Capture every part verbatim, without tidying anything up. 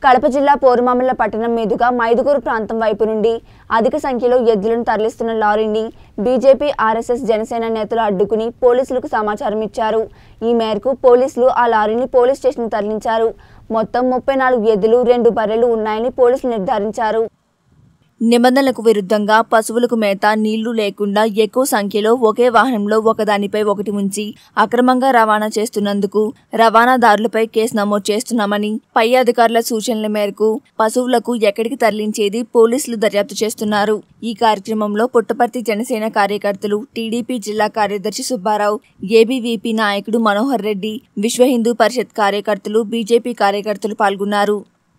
కడప జిల్లా పోరుమామిళ్ల పట్టణం మీదుగా మైదుకూరు ప్రాంతం వైపు నుండి అధిక సంఖ్యలో ఎద్దులను తరలిస్తున్న లారీని బీజేపీ ఆర్ఎస్ఎస్ జనసేన నేతలు అడ్డుకుని పోలీసులకు సమాచారం ఇచ్చారు। ఈ మేరకు పోలీసులు ఆ లారీని పోలీస్ స్టేషన్‌కు తరలించారు। మొత్తం ముప్పై నాలుగు ఎద్దులు రెండు బర్రెలు ఉన్నాయని పోలీసులు నిర్ధారించారు। నిబంధనలకు విరుద్ధంగా పశువులకు మేత నీళ్లు లేకుండా ఎక్కువ సంఖ్యలో ఒకే వాహనంలో ఒకదానిపై ఒకటి ఉంచి అక్రమంగా రవాణా చేస్తున్నందుకు రవాణాదారులపై కేసు నమోదు చేస్తున్నామని పై అధికారుల సూచనల మేరకు పశువులకు ఎక్కడికి తరలించేది పోలీసులు దర్యాప్తు చేస్తున్నారు। ఈ కార్యక్రమంలో పుట్టపర్తి జనసేన కార్యకర్తలు, టీడీపీ జిల్లా కార్యదర్శి సుబ్బారావు, ఏబీవీపీ నాయకుడు మనోహర్ రెడ్డి, విశ్వ హిందూ పరిషత్ కార్యకర్తలు, బీజేపీ కార్యకర్తలు పాల్గొన్నారు।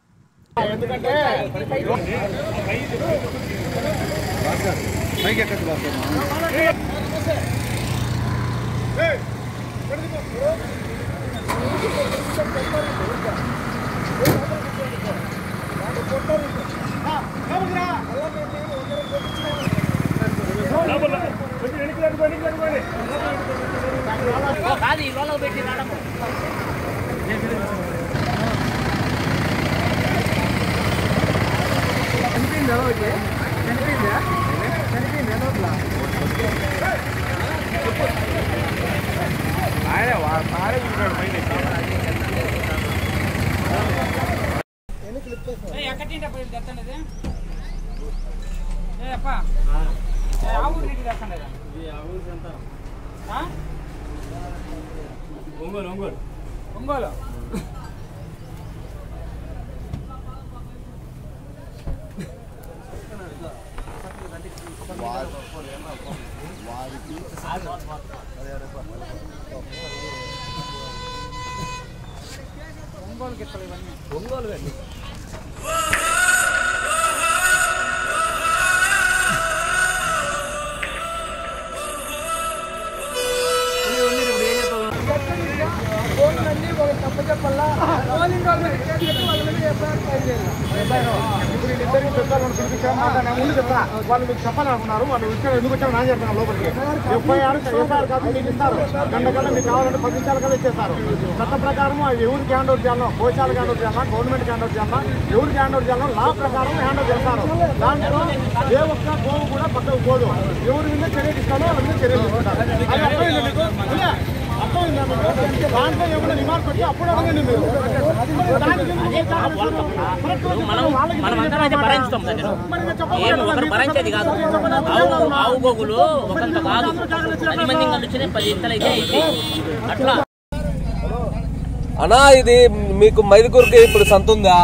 ఒంగోలు ఒంగోలు ఒంగోలు ఒంగోలు వెళ్ళి వాళ్ళు మీకు చెప్పాలనుకున్నారు, వాళ్ళు విషయం ఎందుకు వచ్చారో నేను చెప్తాను లోపలికి. ఎఫ్ఐఆర్ ఎఫ్ఐఆర్ కాదు మీకు ఇస్తారు, గంట కల్లా మీకు కావాలంటే పది నిమిషాల కల్లా ఇచ్చేస్తారు। చట్ట ప్రకారం ఎవరికి హ్యాండ్ ఓవర్ చేయాలో, గోశాలకు హ్యాండ్ ఓవర్ చేయాలా, గవర్నమెంట్కి హ్యాండ్ ఓవర్ చేయాలా, ఎవరికి హ్యాండ్ ఓవర్ చేయాలో లా ప్రకారం హ్యాండ్ ఓవర్ చేస్తారు। దాంట్లో ఏ ఒక్క గోవు కూడా పక్కకు పోదు, ఎవరి మీద చర్య తీసుకోవాలో వాళ్ళ మీద చర్యలు తీసుకుంటారు। అది అర్థమైందా మీకు? అర్థమైందా మీకు? దాంట్లో ఏమైనా రిమార్క్ వచ్చి అప్పుడు అడగండి మీరు। అన్నా ఇది మీకు మైదుకూరుకి ఇప్పుడు సంత ఉందా?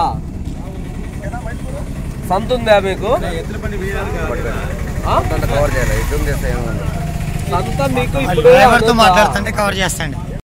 సంత ఉందా మీకు? కవర్ చేయాలి సంత మీకు ఇప్పుడు మాట్లాడుతుంటే కవర్ చేస్తాండి।